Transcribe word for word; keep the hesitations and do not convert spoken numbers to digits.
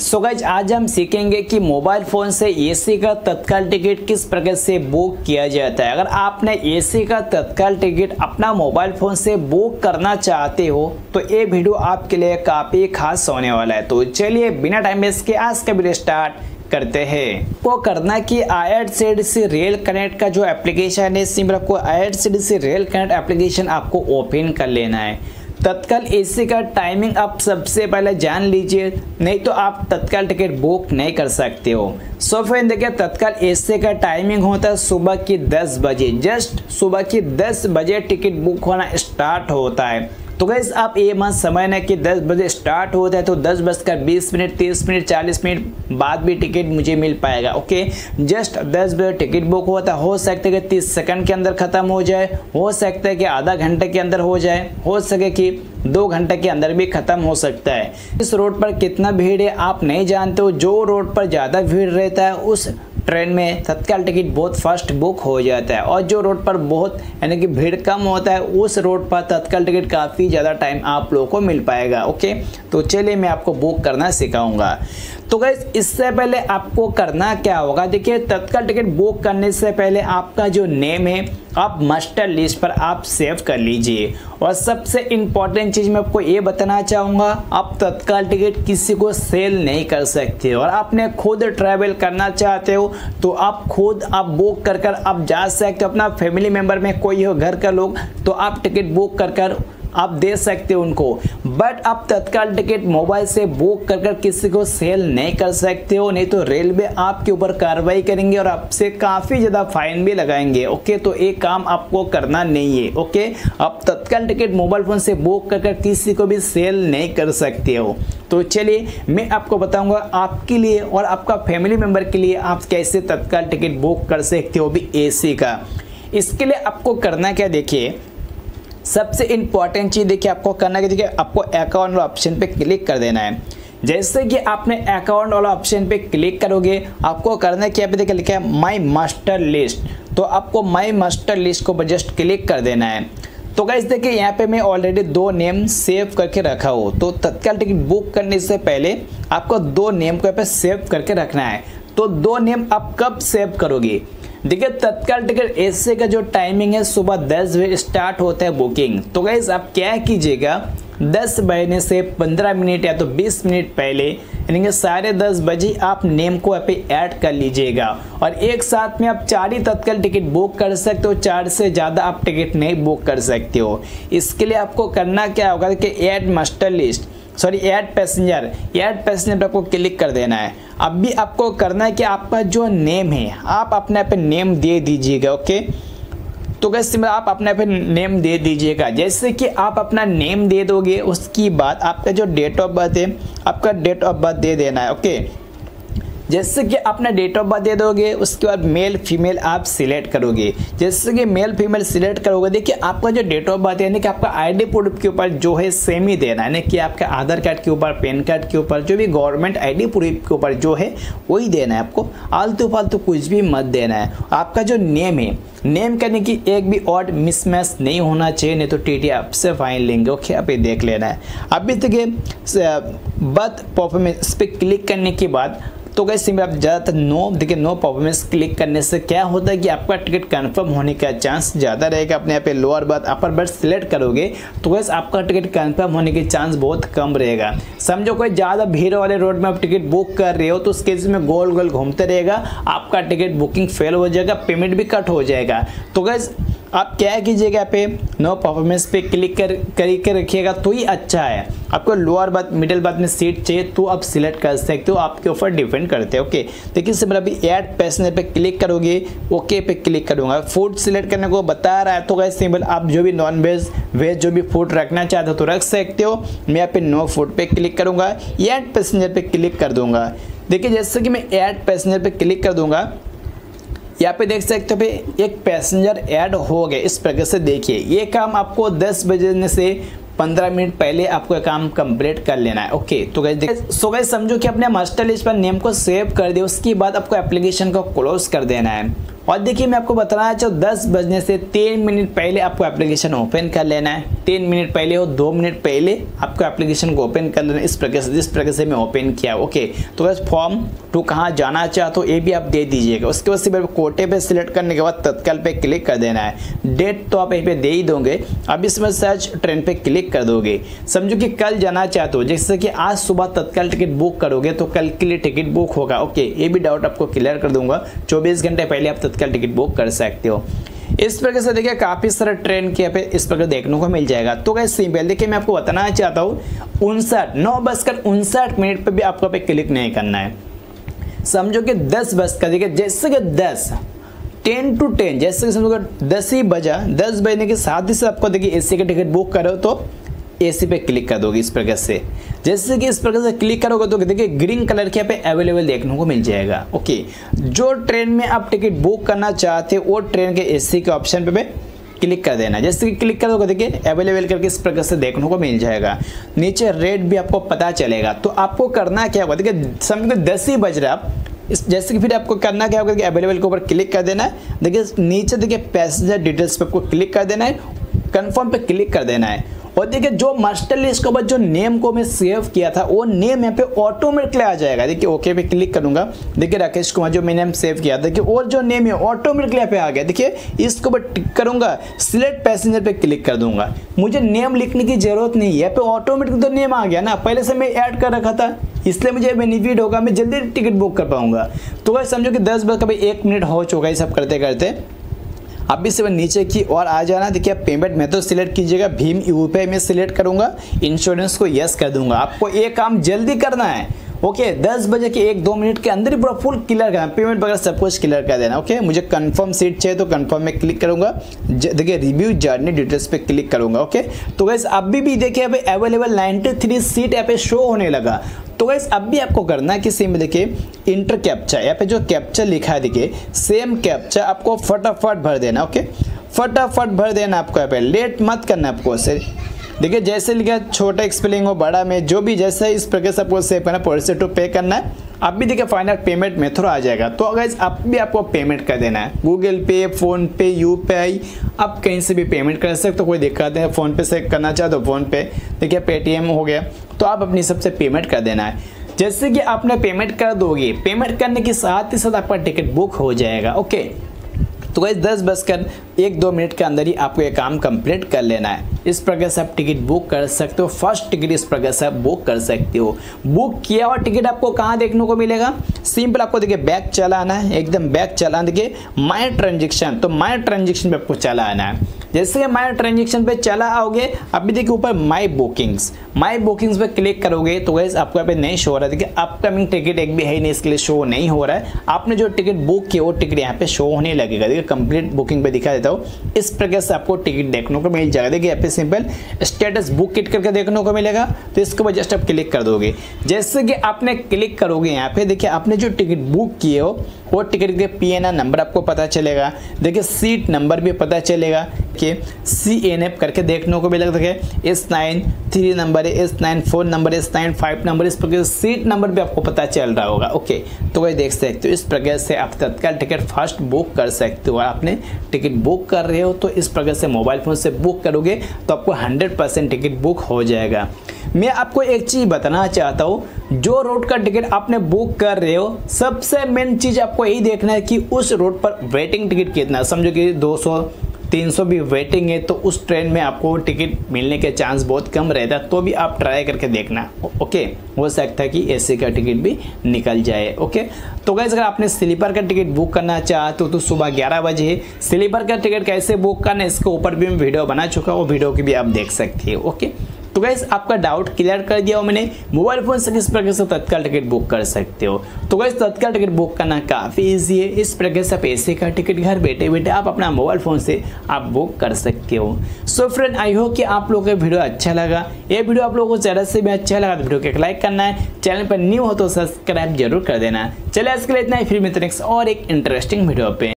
So guys आज हम सीखेंगे कि मोबाइल फ़ोन से एसी का तत्काल टिकट किस प्रकार से बुक किया जाता है। अगर आपने एसी का तत्काल टिकट अपना मोबाइल फ़ोन से बुक करना चाहते हो तो ये वीडियो आपके लिए काफ़ी खास होने वाला है। तो चलिए बिना टाइम वेस्ट के आज का वीडियो स्टार्ट करते हैं। को करना कि आईआरसीटीसी रेल कनेक्ट का जो एप्लीकेशन है, सिंपल आपको आईआरसीटीसी रेल कनेक्ट एप्लीकेशन आपको ओपन कर लेना है। तत्काल एसी का टाइमिंग आप सबसे पहले जान लीजिए, नहीं तो आप तत्काल टिकट बुक नहीं कर सकते हो। सो फ्रेंड देखिए, तत्काल एसी का टाइमिंग होता है सुबह की दस बजे। जस्ट सुबह की दस बजे टिकट बुक होना स्टार्ट होता है। तो गाइस आप ये मत समझना कि दस बजे स्टार्ट होता है तो दस बजकर बीस मिनट तीस मिनट चालीस मिनट बाद भी टिकट मुझे मिल पाएगा। ओके, जस्ट दस बजे टिकट बुक होता है। हो सकता है कि तीस सेकंड के अंदर ख़त्म हो जाए, हो सकता है कि आधा घंटे के अंदर हो जाए, हो सके कि दो घंटे के अंदर भी ख़त्म हो सकता है। इस रोड पर कितना भीड़ है आप नहीं जानते हो। जो रोड पर ज़्यादा भीड़ रहता है उस ट्रेन में तत्काल टिकट बहुत फास्ट बुक हो जाता है, और जो रोड पर बहुत यानी कि भीड़ कम होता है उस रोड पर तत्काल टिकट काफ़ी ज़्यादा टाइम आप लोगों को मिल पाएगा। ओके, तो चलिए मैं आपको बुक करना सिखाऊंगा। तो गाइस इससे पहले आपको करना क्या होगा, देखिए तत्काल टिकट बुक करने से पहले आपका जो नेम है आप मास्टर लिस्ट पर आप सेव कर लीजिए। और सबसे इम्पॉर्टेंट चीज़ मैं आपको ये बताना चाहूँगा, आप तत्काल टिकट किसी को सेल नहीं कर सकते हो। और आपने खुद ट्रैवल करना चाहते हो तो आप खुद आप बुक कर कर आप जा सकते हो। अपना फैमिली मेम्बर में कोई हो घर का लोग तो आप टिकट बुक कर कर आप दे सकते हो उनको। बट आप तत्काल टिकट मोबाइल से बुक कर कर किसी को सेल नहीं कर सकते हो, नहीं तो रेलवे आपके ऊपर कार्रवाई करेंगे और आपसे काफ़ी ज़्यादा फाइन भी लगाएंगे। ओके, तो ये काम आपको करना नहीं है। ओके, आप तत्काल टिकट मोबाइल फ़ोन से बुक कर कर किसी को भी सेल नहीं कर सकते हो। तो चलिए मैं आपको बताऊंगा आपके लिए और आपका फैमिली मेम्बर के लिए आप कैसे तत्काल टिकट बुक कर सकते हो भी एसी का। इसके लिए आपको करना क्या, देखिए सबसे इम्पॉर्टेंट चीज़ देखिए आपको करना है, देखिए आपको अकाउंट वाला ऑप्शन पे क्लिक कर देना है। जैसे कि आपने अकाउंट वाला ऑप्शन पे क्लिक करोगे आपको करना है कि यहाँ पे देखिए लिखा है माई मास्टर लिस्ट, तो आपको माई मास्टर लिस्ट को जस्ट क्लिक कर देना है। तो गाइस देखिए यहाँ पे मैं ऑलरेडी दो नेम सेव करके रखा हूँ। तो तत्काल टिकट बुक करने से पहले आपको दो नेम को यहाँ पे सेव करके रखना है। तो दो नेम आप कब सेव करोगे, देखिए तत्काल टिकट एसी का जो टाइमिंग है सुबह दस बजे स्टार्ट होता है बुकिंग। तो गाइस आप क्या कीजिएगा, दस बजने से पंद्रह मिनट या तो बीस मिनट पहले यानी कि साढ़े दस बजे आप नेम को यहाँ पे ऐड कर लीजिएगा। और एक साथ में आप चार ही तत्काल टिकट बुक कर सकते हो, चार से ज़्यादा आप टिकट नहीं बुक कर सकते हो। इसके लिए आपको करना क्या होगा कि add master list sorry add passenger add passenger पर आपको क्लिक कर देना है। अब भी आपको करना है कि आपका जो नेम है आप अपने पे नेम दे दीजिएगा। ओके, तो कैसे आप अपने पे नेम दे दीजिएगा। जैसे कि आप अपना नेम दे दोगे उसकी बाद आपका जो डेट ऑफ बर्थ है आपका डेट ऑफ बर्थ दे देना है। ओके, जैसे कि अपना डेट ऑफ बर्थ दे दोगे उसके बाद मेल फीमेल आप सिलेक्ट करोगे। जैसे कि मेल फीमेल सिलेक्ट करोगे, देखिए आपका जो डेट ऑफ बर्थ है यानी कि आपका आईडी प्रूफ के ऊपर जो है सेम ही देना है, यानी कि आपका आधार कार्ड के ऊपर पैन कार्ड के ऊपर जो भी गवर्नमेंट आईडी प्रूफ के ऊपर जो है वही देना है। आपको आलतू फालतू कुछ भी मत देना है। आपका जो नेम है नेम करने की एक भी ऑड मिसमैच नहीं होना चाहिए, नहीं तो टीटी आपसे फाइन लेंगे। ओके, आप ये देख लेना है। अभी देखिए बर्थ परफॉर्मेंस पे क्लिक करने के बाद तो गाइस सिंपल आप ज़्यादातर नो देखिए नो परफॉर्मेंस क्लिक करने से क्या होता है कि आपका टिकट कंफर्म होने का चांस ज़्यादा रहेगा। अपने यहाँ पे lower berth upper berth select करोगे तो गाइस आपका टिकट कंफर्म होने के चांस बहुत कम रहेगा। समझो कोई ज़्यादा भीड़ वाले रोड में आप टिकट बुक कर रहे हो तो उस केस में गोल गोल घूमते रहेगा, आपका टिकट बुकिंग फेल हो जाएगा, पेमेंट भी कट हो जाएगा। तो गाइस आप क्या कीजिएगा, पे नो परफॉर्मेंस पे क्लिक कर करके रखिएगा तो ही अच्छा है। आपको लोअर बर्थ मिडिल बर्थ में सीट चाहिए तो आप सिलेक्ट कर सकते हो, आपके ऊपर डिपेंड करते हैं। ओके, देखिए सिंपल अभी ऐड पैसेंजर पे क्लिक करोगे, ओके पे क्लिक करूंगा। फूड सिलेक्ट करने को बता रहा है तो गाइस सिंपल आप जो भी नॉन वेज वेज जो भी फूड रखना चाहते हो तो रख सकते हो। मैं यहाँ पे नो फूड पे क्लिक करूंगा, ऐड पैसेंजर पे क्लिक कर दूंगा। देखिए जैसे कि मैं ऐड पैसेंजर पे क्लिक कर दूंगा, यहाँ पे देख सकते हो पे एक पैसेंजर ऐड हो गया। इस प्रकार से देखिए ये काम आपको दस बजे से पंद्रह मिनट पहले आपको काम कंप्लीट कर लेना है। ओके, तो गाइस सो गाइस समझो कि अपने मास्टर लिस्ट पर नेम को सेव कर दिया, उसके बाद आपको एप्लीकेशन को क्लोज कर देना है। और देखिए मैं आपको बताना चाहूँ दस बजने से तीन मिनट पहले आपको एप्लीकेशन ओपन कर लेना है। तीन मिनट पहले हो दो मिनट पहले आपको एप्लीकेशन को ओपन कर लेना है। इस प्रकार से जिस प्रकार से मैं ओपन किया ओके। तो बस फॉर्म टू कहाँ जाना चाहते हो ये भी आप दे दीजिएगा। उसके बाद सिर्फ कोटे पे सिलेक्ट करने के बाद तत्काल पे क्लिक कर देना है। डेट तो आप यहीं पे दे ही दोगे। अब इसमें सर्च ट्रेन पे क्लिक कर दोगे। समझो कि कल जाना चाहते हो, जैसे कि आज सुबह तत्काल टिकट बुक करोगे तो कल के लिए टिकट बुक होगा ओके। ये भी डाउट आपको क्लियर कर दूंगा। चौबीस घंटे पहले आप तत्काल टिकट बुक कर सकते हो। इस प्रकार से देखिए काफी सारा ट्रेन के यहाँ पे इस प्रकार देखने को मिल जाएगा। तो गाइस सिंपल देखिए मैं आपको बताना चाहता हूँ उनसठ नौ बजकर उनसठ मिनट पे भी आपको पे क्लिक नहीं करना है। समझो कि दस बज का देखिए जैसे कि दस टेन टू टेन जैसे कि समझो दस ही बजा दस बजने के साथ ही से आपको देखिए एसी का टिकट बुक करो तो एसी पे क्लिक कर दोगे। इस प्रकार से जैसे कि इस प्रकार से क्लिक करोगे तो देखिए ग्रीन कलर के यहाँ पे अवेलेबल देखने को मिल जाएगा ओके। जो ट्रेन में आप टिकट बुक करना चाहते हो वो ट्रेन के एसी के ऑप्शन पे, पे क्लिक कर देना। जैसे कि क्लिक करोगे देखिए अवेलेबल करके इस प्रकार से देखने को मिल जाएगा। नीचे रेट भी आपको पता चलेगा। तो आपको करना क्या होगा देखिए समझो दस ही बज रहा आप इस जैसे कि फिर आपको करना क्या होगा कि अवेलेबल के ऊपर क्लिक कर देना है। देखिए नीचे देखिए पैसेंजर डिटेल्स पे आपको क्लिक कर देना है, कंफर्म पे क्लिक कर देना है। और देखिए जो मास्टर लिस्ट के बाद जो नेम को मैं सेव किया था वो नेम यहाँ पे ऑटोमेटिकली आ जाएगा। देखिए ओके पे क्लिक करूंगा। देखिए राकेश कुमार जो मैंने नेम सेव किया था देखिए और जो नेम है ऑटोमेटिकली यहाँ पे आ गया। देखिए इसके ऊपर टिक करूंगा, सिलेक्ट पैसेंजर पे क्लिक कर दूंगा। मुझे नेम लिखने की जरूरत नहीं है, यहाँ पे ऑटोमेटिक तो नेम आ गया ना, पहले से मैं ऐड कर रखा था इसलिए मुझे बेनिफिट होगा, मैं जल्दी टिकट बुक कर पाऊंगा। तो वह समझो कि दस बज का भाई एक मिनट हो चुका है सब करते करते। अब इससे नीचे की और आ जाना। देखिए आप पेमेंट मेथड सिलेक्ट कीजिएगा, भीम यूपीआई में सिलेक्ट करूंगा, इंश्योरेंस को यस कर दूंगा। आपको ये काम जल्दी करना है ओके। दस बजे के एक दो मिनट के अंदर ही पूरा फुल क्लियर करना, पेमेंट वगैरह सब कुछ क्लियर कर देना ओके। मुझे कंफर्म सीट चाहिए तो कंफर्म में क्लिक करूंगा। देखिए रिव्यू जर्नी डिटेल्स पे क्लिक करूंगा ओके। तो गाइस अभी भी देखिए अभी अवेलेबल तिरानवे सीट यहाँ पे शो होने लगा। तो गाइस अब भी आपको करना है कि सेम देखिए इंटर कैप्चा, यहाँ पे जो कैप्चा लिखा है देखिए सेम कैप्चा आपको फटाफट भर देना ओके। फटाफट भर देना आपको, यहाँ पे लेट मत करना आपको। से देखिए जैसे लिखा छोटा स्पेलिंग हो बड़ा में जो भी जैसा इस प्रकार से आपको सेव करना, प्रोसेस टू पे करना है। अब भी देखिए फाइनल पेमेंट मेथड आ जाएगा। तो गाइस अब भी आपको पेमेंट कर देना है, गूगल पे, फोन पे, यूपीआई, आप कहीं से भी पेमेंट कर सकते हो, कोई दिक्कत नहीं। फोन पे से करना चाहते हो फोन पे, देखिए पेटीएम हो गया तो आप अपनी सबसे पेमेंट कर देना है। जैसे कि आपने पेमेंट कर दोगे, पेमेंट करने के साथ ही साथ आपका टिकट बुक हो जाएगा ओके। तो गाइस दस बजकर एक दो मिनट के अंदर ही आपको ये काम कंप्लीट कर लेना है। इस प्रकार से आप टिकट बुक कर सकते हो। फर्स्ट टिकट इस प्रकार से आप बुक कर सकते हो। बुक किया हुआ टिकट आपको कहाँ देखने को मिलेगा? सिंपल आपको देखिए बैक चला आना है, एकदम बैक चला देखिए माय ट्रांजेक्शन, तो माय ट्रांजेक्शन पे आपको चला आना है। जैसे कि माय ट्रांजेक्शन पे चला आओगे अभी देखिए ऊपर माय बुकिंग्स, माय बुकिंग्स पे क्लिक करोगे तो गाइस आपको यहाँ पे नहीं शो हो रहा है। देखिए अपकमिंग टिकट एक भी है नहीं, इसके लिए शो नहीं हो रहा है। आपने जो टिकट बुक किया वो टिकट यहाँ पे शो होने लगेगा। देखिए कंप्लीट बुकिंग पे दिखा देता हूँ, इस प्रकार से आपको टिकट देखने को मिल जाएगा। देखिए यहाँ पे सिंपल स्टेटस बुक किट करके देखने को मिलेगा, तो इसके ऊपर जस्ट आप क्लिक कर दोगे। जैसे कि आपने क्लिक करोगे यहाँ पे देखिए आपने जो टिकट बुक किए हो वो टिकट के पी एन आर नंबर आपको पता चलेगा। देखिए सीट नंबर भी पता चलेगा कि सी एन एफ करके देखने को मिलेगा। देखिए एस नाइन थ्री नंबर है, एस नाइन फोर नंबर है, एस नाइन फाइव नंबर, इस प्रकार सीट नंबर भी आपको पता चल रहा होगा ओके। तो वही देख सकते हो, इस प्रकार से आप तत्काल टिकट फर्स्ट बुक कर सकते हो। आपने टिकट बुक कर रहे हो तो इस प्रकार से मोबाइल फोन से बुक करोगे तो आपको हंड्रेड परसेंट टिकट बुक हो जाएगा। मैं आपको एक चीज़ बताना चाहता हूँ, जो रोड का टिकट आपने बुक कर रहे हो सबसे मेन चीज़ आपको यही देखना है कि उस रोड पर वेटिंग टिकट कितना है। समझो कि दो सौ तीन सौ भी वेटिंग है तो उस ट्रेन में आपको टिकट मिलने के चांस बहुत कम रहता है, तो भी आप ट्राई करके देखना ओके। हो सकता है कि एसी का टिकट भी निकल जाए ओके। तो गाइस अगर आपने स्लीपर का टिकट बुक करना चाहते हो तो सुबह ग्यारह बजे है। स्लीपर का टिकट कैसे बुक करना है इसके ऊपर भी मैं वीडियो बना चुका हूँ, वो वीडियो की भी आप देख सकते हो ओके। तो गाइस आपका डाउट क्लियर कर दिया हो मैंने, मोबाइल फोन से किस प्रकार से तत्काल टिकट बुक कर सकते हो। तो गाइस तत्काल टिकट बुक करना काफ़ी इजी है। इस प्रकार से आप एसी का टिकट घर बैठे बैठे आप अपना मोबाइल फोन से आप बुक कर सकते हो। सो फ्रेंड आई होप कि आप लोगों को वीडियो अच्छा लगा। ये वीडियो आप लोगों को ज़्यादा से भी अच्छा लगा तो वीडियो को एक लाइक करना है, चैनल पर न्यू हो तो सब्सक्राइब जरूर कर देना। चलिए आज के लिए इतना ही, फिर मिलते हैं नेक्स्ट और एक इंटरेस्टिंग वीडियो पे।